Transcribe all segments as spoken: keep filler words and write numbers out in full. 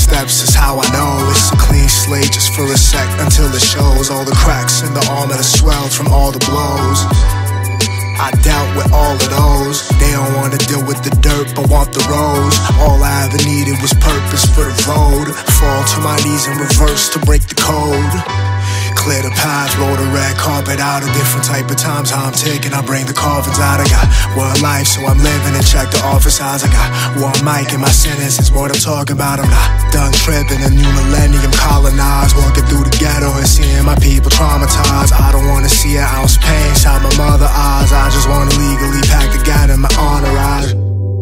steps is how I know it's a clean slate just for a sec, until it shows all the cracks in the armor that swelled from all the blows. I dealt with all of those. They don't wanna deal with the dirt but want the rose. All I ever needed was purpose for the road. Fall to my knees in reverse to break the code. Clear the path, roll the red carpet out. A different type of times how I'm taking, I bring the coffins out. I got one life, so I'm living and check the office hours. I got one mic and my sentence is what I'm talking about. I'm not done tripping, a new millennium colonized. Walking through the ghetto and seeing my people traumatized. I don't wanna see an ounce pain inside my mother's eyes. I just wanna legally pack the gat in my entourage.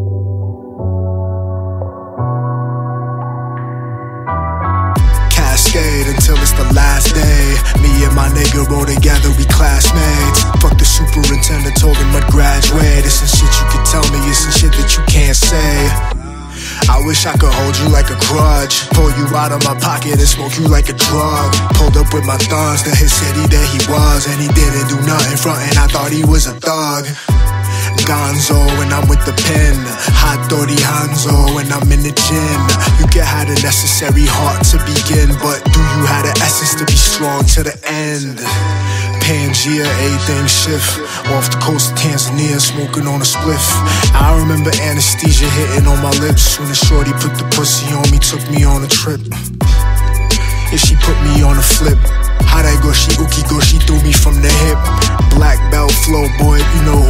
Until it's the last day. Me and my nigga roll together, we classmates. Fuck the superintendent, told him I'd graduate. It's some shit you can tell me, it's some shit that you can't say. I wish I could hold you like a grudge, pull you out of my pocket and smoke you like a drug. Pulled up with my thugs to his city, there he was, and he didn't do nothing frontin', I thought he was a thug. Gonzo and I'm with the pen, hot Dori Hanzo and I'm in the gym. You can have the necessary heart to begin, but do you have the essence to be strong to the end? Pangea, everything shift. Off the coast of Tanzania, smoking on a spliff. I remember anesthesia hitting on my lips. When the shorty put the pussy on me, took me on a trip. Yeah, she put me on a flip. How that go, she uki go, she threw me from the hip. Black belt flow, boy, you know